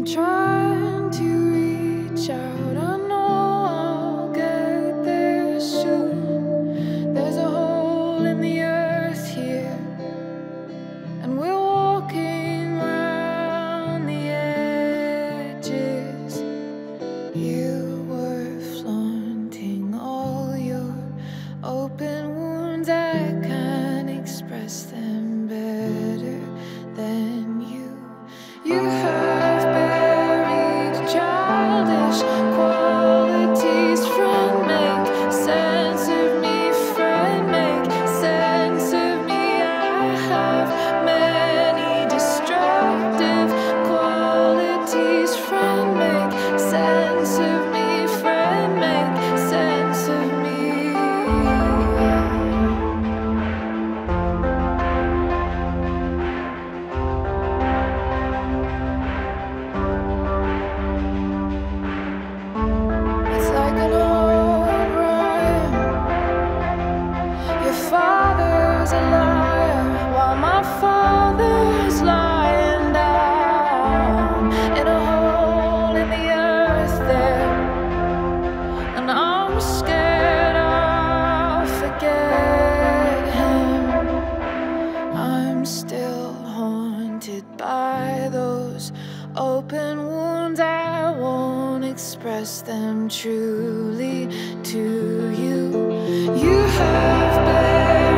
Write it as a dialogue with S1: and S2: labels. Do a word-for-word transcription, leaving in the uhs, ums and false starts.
S1: I'm trying to reach out. I know I'll get there soon. There's a hole in the earth here, and we're walking around the edges. You were flaunting all your open wounds. I can't express them better than you. You have buried childish qualities. Friend, make sense of me. Friend, make sense of me. I have many destructive qualities. Friend, make sense of me. Friend, make sense of me. It's like an old rhyme. Your father's a liar, while my father's lying down in a hole in the earth there. And I'm scared I'll forget him. I'm still haunted by those open wounds. I won't express them truly to you. You have been